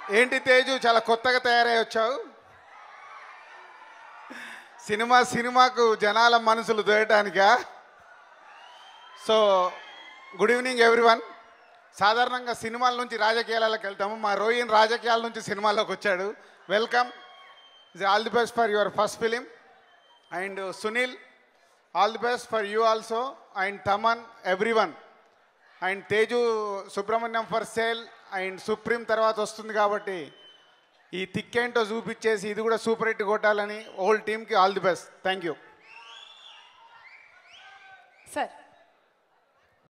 ఏంటి తేజు చాలా కొత్తగా తయారై వచ్చావు? సినిమాకు జనాల మనసులు దోయటానికా? So good evening everyone. సాధారణంగా సినిమాల నుంచి రాజకీయాలకు వెళ్తాము. మా రోహిన్ రాజకీయాల నుంచి సినిమాల్లోకి వచ్చాడు. Welcome. All the best for your first film. And Sunil, all the best for you also. And Thaman, everyone. And Teju Subramanyam for sale. And Supreme తర్వాత వస్తుంది కాబట్టి ఈ తిక్కేంటో చూపించేసి ఇది కూడా సూపర్ హిట్ కొట్టాలని హోల్ టీమ్కి all the best. Thank you sir.